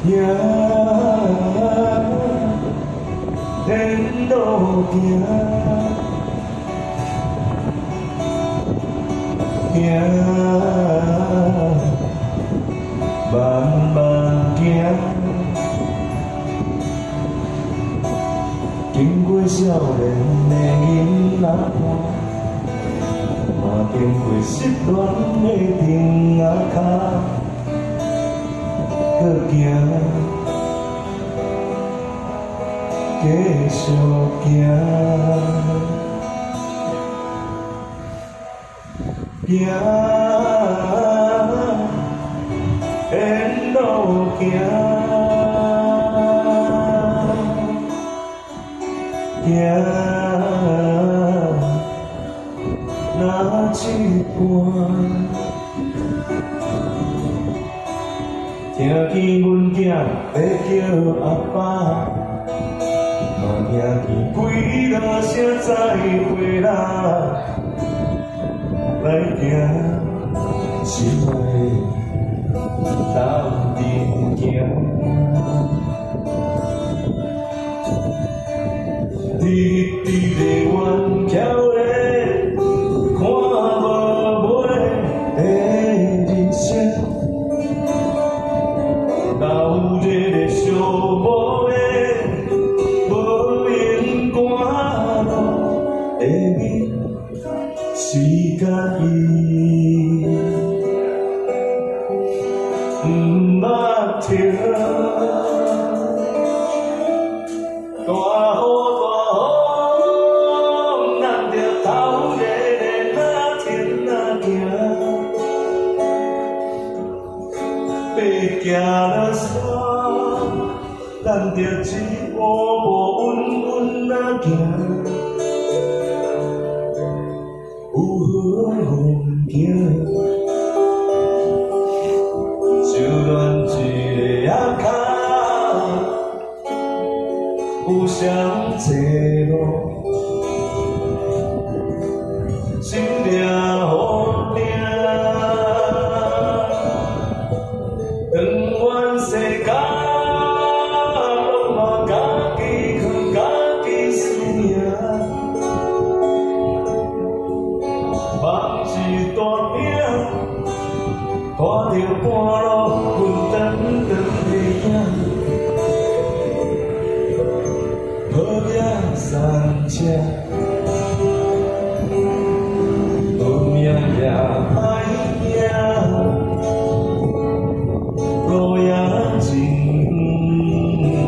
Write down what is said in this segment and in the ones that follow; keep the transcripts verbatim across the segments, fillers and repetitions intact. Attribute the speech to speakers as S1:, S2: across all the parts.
S1: 行，沿路行，行，慢慢行，经过少年的囡仔伴，嘛经过失恋的丁仔脚。 搁行，继续行，行，沿路行，行，若一半。 听见阮囝要叫阿爸，嘛听见几落声再会啦，来行，心爱当阵行，直直的弯桥嘞，看无尾的人生。 有这个寂寞的、无影赶路的你，时间伊毋捌停。大雨大风，咱着头热热哪天哪行。 爬行了山，咱着一步步稳稳啊行。有好风景，就恋一个仔脚，有双坐路，心了好定。 世界，拢嘛家己扛，家己输赢。梦是大饼，拖着半路，阮长长的影。好命三车，好命也歹命。 路也真远，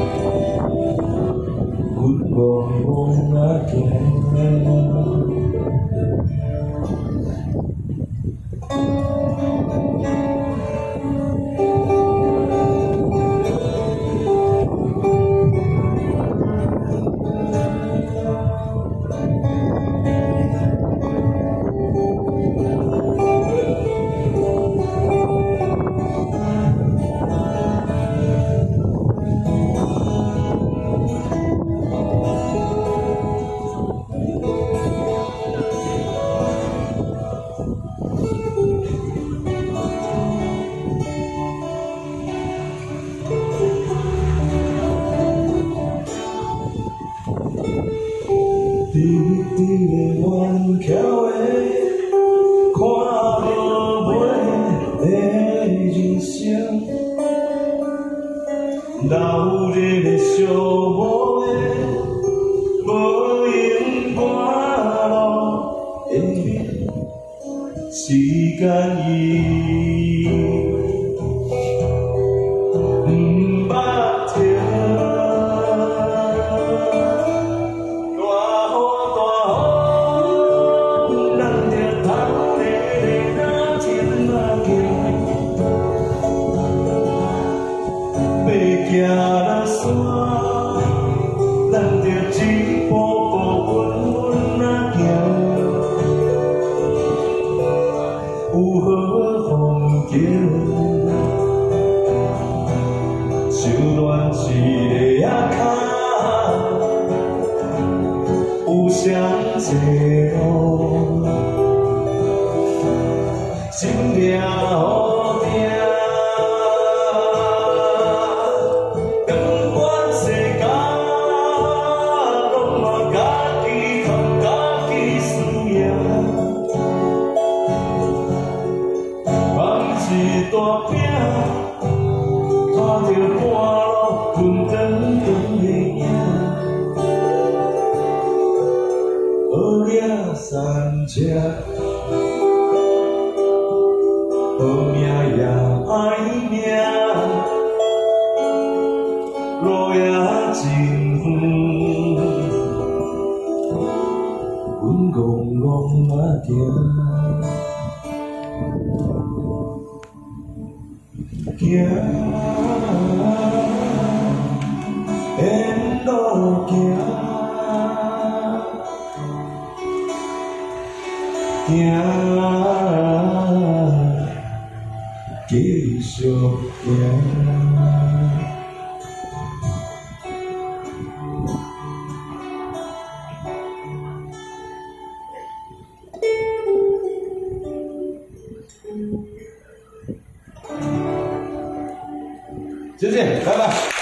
S1: 阮茫茫啊行。直直的弯桥的，看无尾的人生，哪有这个寂寞的、无影赶路的你，时间伊毋捌停。 行了山，咱着一步步稳稳啊行。有好风景，就恋一个仔脚，有双坐路，心了好定。 沿路行，行，继续行。谢谢，拜拜。